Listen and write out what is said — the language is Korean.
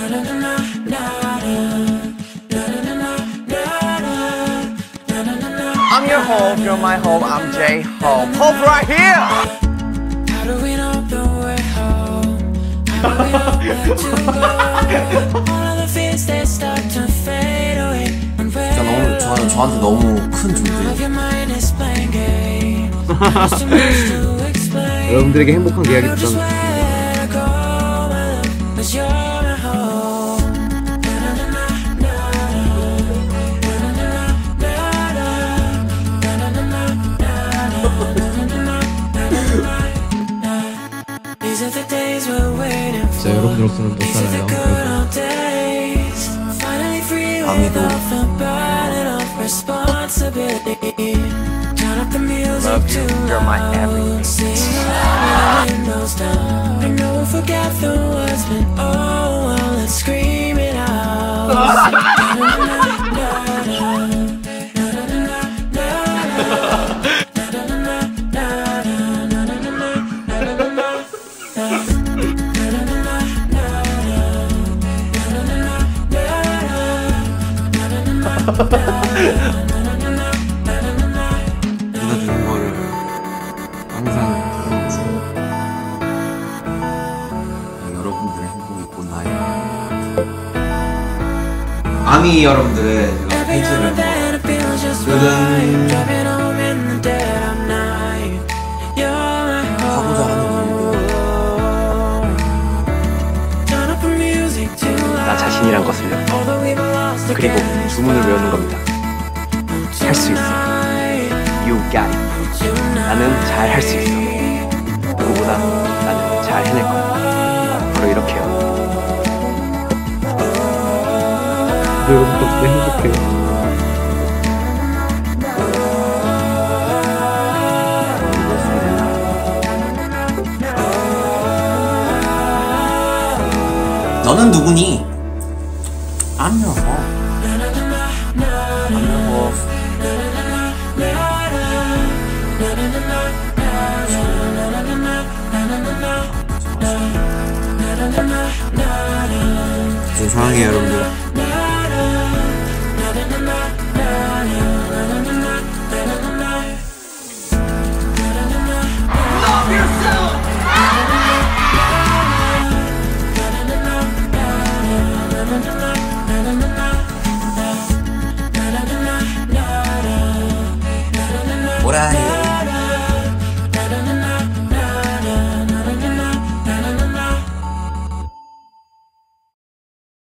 I'm your hope, you're my hope, I'm J-Hope. Hope right here! How do we know the way home? How do we know where to go? All of the fears they start to fade away. 진짜 너무 저한테 너무 큰 존재예요. 여러분들에게 행복한 계약이 됐다면 진짜 여러분들로서는 못 살아요. 아미도 Love you, you're my everything. I know we'll forget the words, but oh well, let's scream it out. 누가 주는 거를 항상 들어보세요. 여러분들의 행복이 곧 나의 아미 여러분들의 제가 팬츠를 하고자 하는 일들 나 자신이란 것을요. 그리고 주문을 외우는 겁니다. 할 수 있어. You got it. 나는 잘 할 수 있어. 누구보다 나는 잘 해낼 거야. 바로 이렇게요. 여러분 덕분에 행복해요. 너는 누구니? I'm your hope. I'm your hope. 저 사랑해요 여러분들.